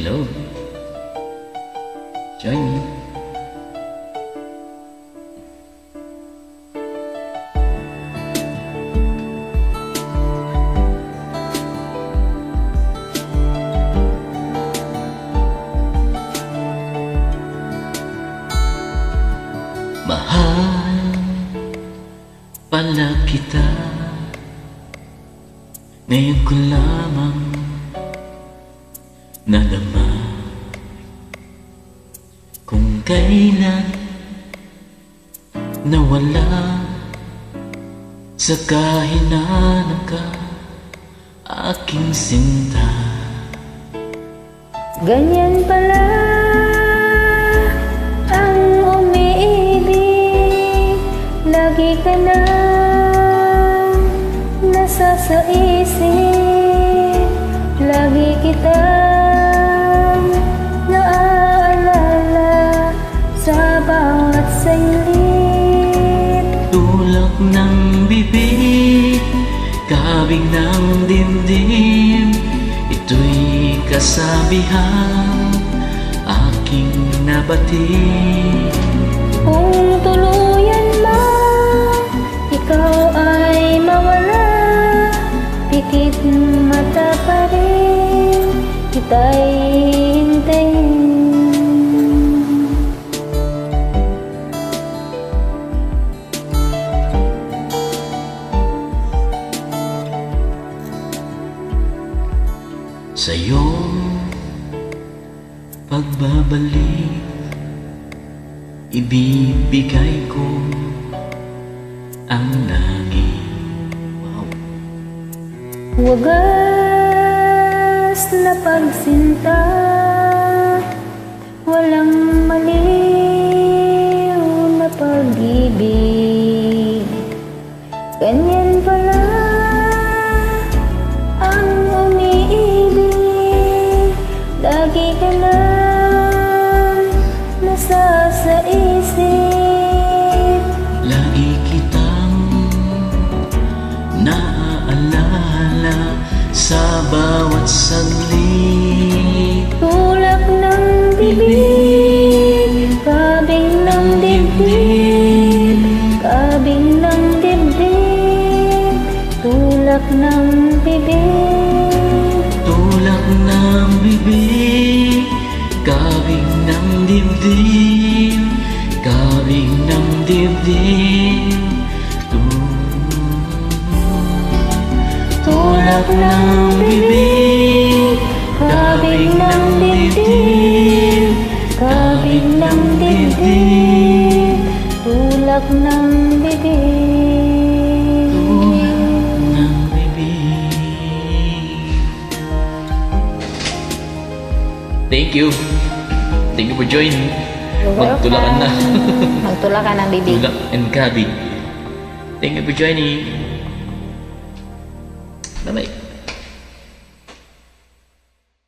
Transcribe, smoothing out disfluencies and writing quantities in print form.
Hello. Join me. Mahal pala kita, ngayon ko lamang nadama kung kailan nawala sa kahinanang ka, aking sinta. Ganyan pala ang umiibig, lagi ka na nasa sa isip, lagi kitang naaalala sa bawat saglit. Tulak ng bibig, kabig ng dibdib, ito'y kasabihan aking nabatid. Kung tuluyan man ikaw ay mawala, pikit mata pa rin kita'y hintayin. Sa'yo pagbabalik, ibibigay ko ang langit. Wow. Wagas na pagsinta, walang maliw na pag-ibig. Ganyan pala ang umiibig, lagi ka lang nasa sa isip, lagi kitang naaalala sa bawat saglit. tulak ng bibig, kabig ng dibdib, kabig ng dibdib, tulak ng bibig, Tulak ng bibig, kabig ng dibdib, kabig ng dibdib. Tulak ng bibig, kabig ng dibdib, kabig ng dibdib. tulak ng bibig. Tulak ng bibig. Thank you. Thank you for joining. Magtulakan na. Magtulakan ng bibig. Tulak and kabig. Thank you for joining. Bye-bye.